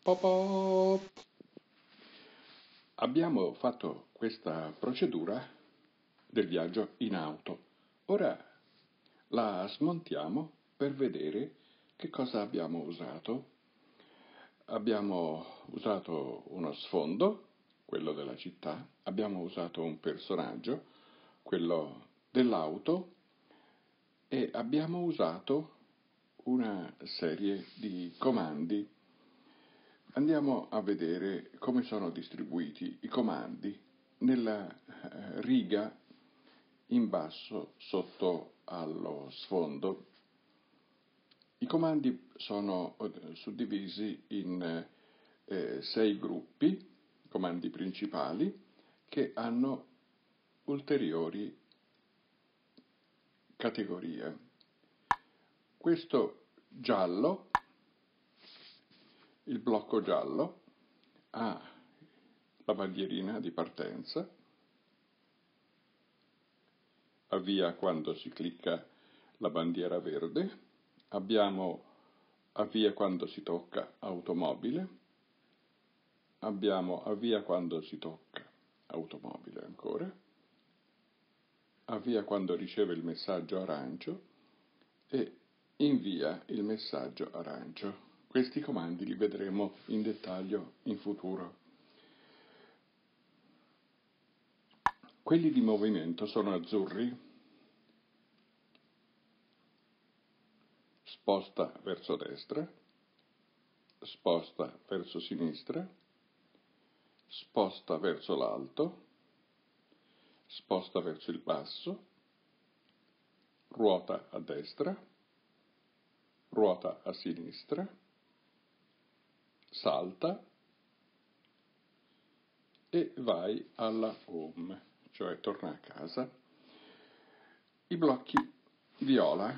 Po-po! Abbiamo fatto questa procedura del viaggio in auto. Ora la smontiamo per vedere che cosa abbiamo usato. Abbiamo usato uno sfondo, quello della città, abbiamo usato un personaggio, quello dell'auto, e abbiamo usato una serie di comandi. Andiamo a vedere come sono distribuiti i comandi nella riga in basso sotto allo sfondo. I comandi sono suddivisi in 6 gruppi, comandi principali, che hanno ulteriori categorie. Questo giallo, il blocco giallo, ha la bandierina di partenza, avvia quando si clicca la bandiera verde, abbiamo avvia quando si tocca automobile, abbiamo avvia quando si tocca automobile ancora, avvia quando riceve il messaggio arancio e invia il messaggio arancio. Questi comandi li vedremo in dettaglio in futuro. Quelli di movimento sono azzurri, sposta verso destra, sposta verso sinistra, sposta verso l'alto, sposta verso il basso, ruota a destra, ruota a sinistra, salta e vai alla home, cioè torna a casa. I blocchi viola,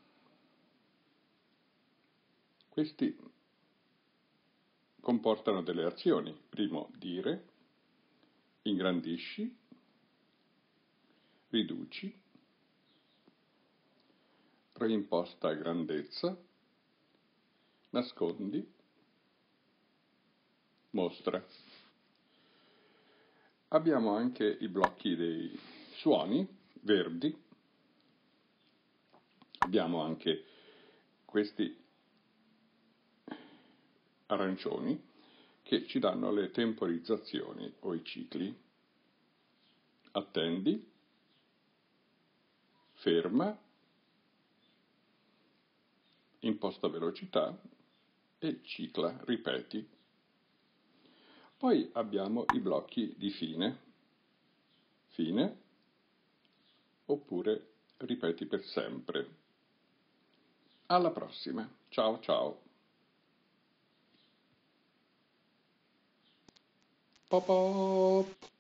questi comportano delle azioni. Primo, dire, ingrandisci, riduci, reimposta grandezza, nascondi, mostra. Abbiamo anche i blocchi dei suoni verdi, abbiamo anche questi arancioni che ci danno le temporizzazioni o i cicli. Attendi, ferma, imposta velocità e cicla, ripeti. Poi abbiamo i blocchi di fine, fine, oppure ripeti per sempre. Alla prossima, ciao ciao. Po-po!